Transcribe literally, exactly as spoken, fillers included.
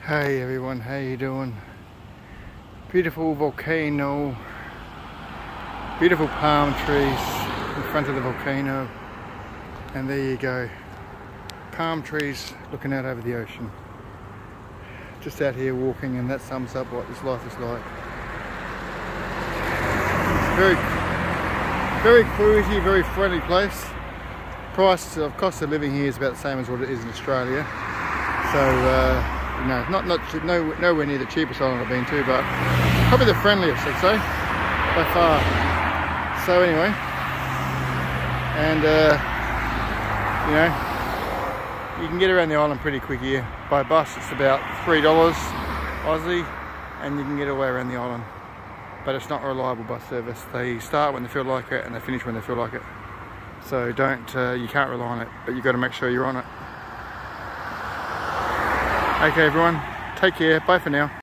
Hey everyone, how you doing? Beautiful volcano, beautiful palm trees in front of the volcano, and there you go, palm trees looking out over the ocean. Just out here walking, and that sums up what this life is like. Very, very cruisy, very friendly place. Price of cost of living here is about the same as what it is in Australia. So. Uh, No, not not no, nowhere near the cheapest island I've been to, but probably the friendliest, I'd say, by far. So anyway, and uh, you know, you can get around the island pretty quick here. By bus, it's about three dollars Aussie, and you can get away around the island. But it's not a reliable bus service. They start when they feel like it, and they finish when they feel like it. So don't, uh, you can't rely on it, but you've got to make sure you're on it. Okay everyone, take care, bye for now.